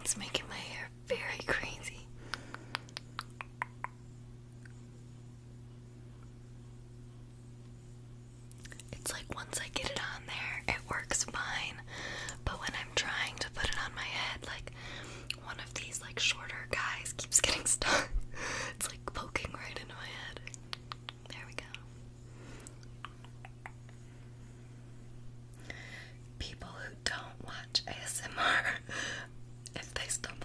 It's making my hair very crazy. It's like once I get it on there, it works fine. But when I'm trying to put it on my head, like one of these like shorter guys keeps getting stuck. It's like poking right into my head. There we go. People who don't watch ASMR, if they stumble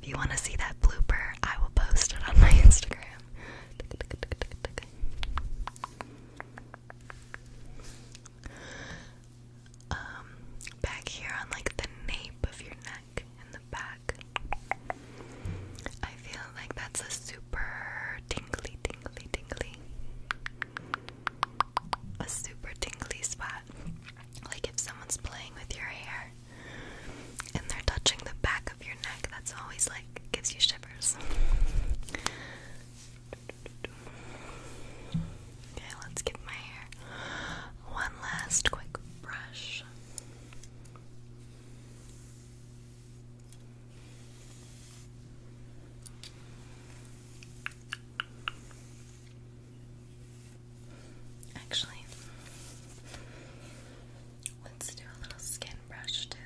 you want to see that blooper, I will post it on my Instagram. Back here on like the nape of your neck and the back, I feel like that's a super tingly, a super tingly spot. Like if someone's playing with your hair and they're touching the back of your neck, that's always like gives you shivers. Okay, let's give my hair one last quick brush. Actually, let's do a little skin brush too.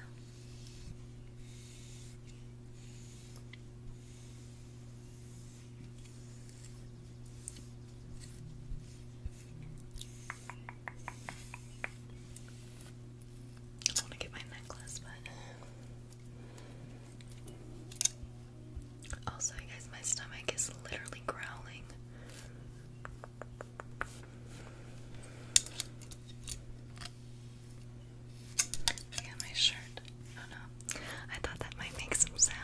I want to get my necklace, but also, you guys, my stomach is literally growling. Yeah, my shirt. Oh no, I thought that might make some sound.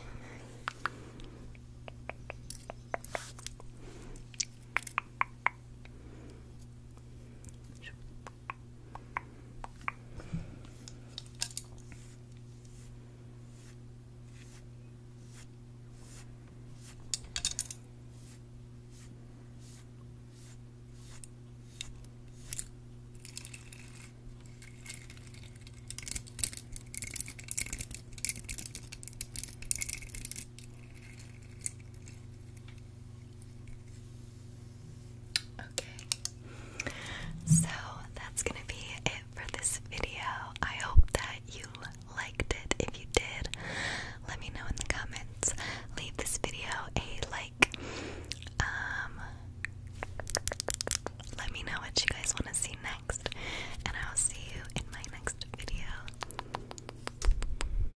Okay, so that's gonna be it for this video. I hope that you liked it. If you did, let me know in the comments. Leave this video a like. Let me know what you guys want to see next.